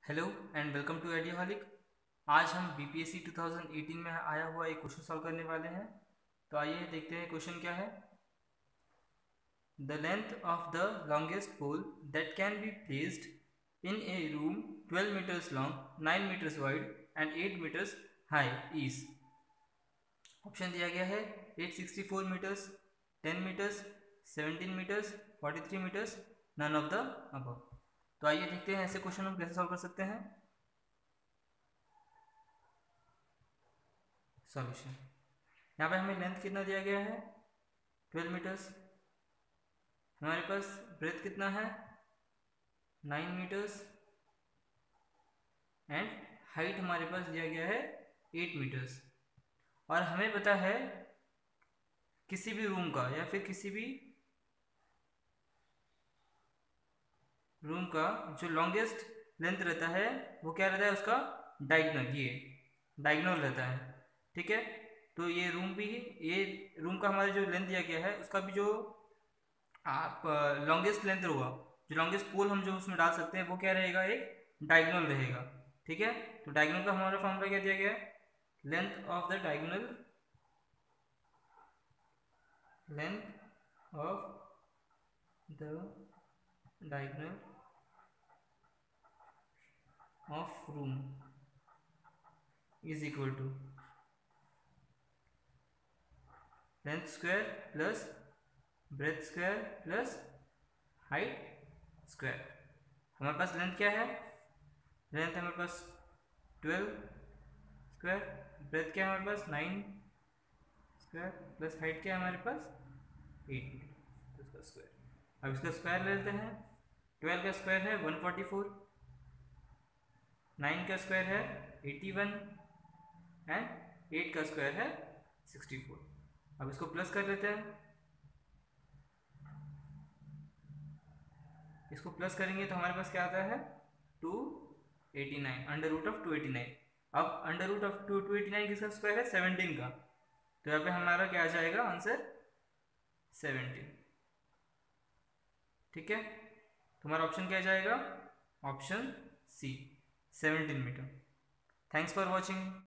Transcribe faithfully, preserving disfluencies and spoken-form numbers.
Hello and welcome to Ideaholic. आज हम BPSC two thousand eighteen में आया हुआ एक क्वेश्चन सॉल्व करने वाले हैं। तो आइए देखते हैं क्वेश्चन क्या है। The length of the longest pole that can be placed in a room twelve metres long, nine metres wide and eight metres high is. Option दिया गया है eight sixty four metres, ten metres, seventeen metres, forty three metres, none of the above. तो आइए देखते हैं ऐसे question हम कैसे सॉल्व कर सकते हैं। सॉल्यूशन। यहाँ पे हमें लेंथ कितना दिया गया है, ट्वेल्व मीटर्स। हमारे पास ब्रेथ कितना है, नाइन मीटर्स। एंड हाइट हमारे पास दिया गया है एट मीटर्स। और हमें पता है किसी भी रूम का या फिर किसी भी रूम का जो लॉन्गेस्ट लेंथ रहता है वो क्या रहता है, उसका डायगोनल, ये डायगोनल रहता है। ठीक है, तो ये रूम भी, ये रूम का हमारा जो लेंथ दिया गया है उसका भी जो आप लॉन्गेस्ट लेंथ होगा, जो लॉन्गेस्ट पोल हम जो उसमें डाल सकते हैं वो क्या रहेगा, एक डायगोनल रहेगा। ठीक है, तो डायगोनल का हमारा फॉर्मूला क्या दिया गया है, length of the diagonal, length of the diagonal of room is equal to length square plus breadth square plus height square. हमारे पास लेंथ क्या है, लेंथ हमारे पास ट्वेल्व स्क्वायर, ब्रेथ क्या है हमारे पास नाइन स्क्वायर, प्लस हाइट क्या है हमारे पास एट, तो इसका स्क्वायर। अब इसका स्क्वायर ले लेते हैं। ट्वेल्व का स्क्वायर है वन फोर्टी फोर, नाइन का स्क्वायर है एटी वन एंड एट का स्क्वायर है सिक्सटी फोर। अब इसको प्लस कर लेते हैं। इसको प्लस करेंगे तो हमारे पास क्या आता है, two eighty nine, under root of two eighty nine. अब under root of two two eighty nine किसका स्क्वायर है, सेवनटीन का। तो यहाँ पे हमारा क्या आ जाएगा आंसर, सेवनटीन। ठीक है, तुम्हारा ऑप्शन क्या जाएगा, option C, seventeen metre. Thanks for watching.